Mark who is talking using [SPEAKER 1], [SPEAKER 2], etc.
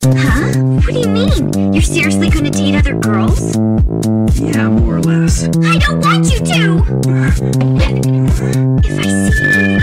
[SPEAKER 1] Huh? What do you mean? You're seriously gonna date other girls?
[SPEAKER 2] Yeah, more or less.
[SPEAKER 1] I don't want you to! If I see you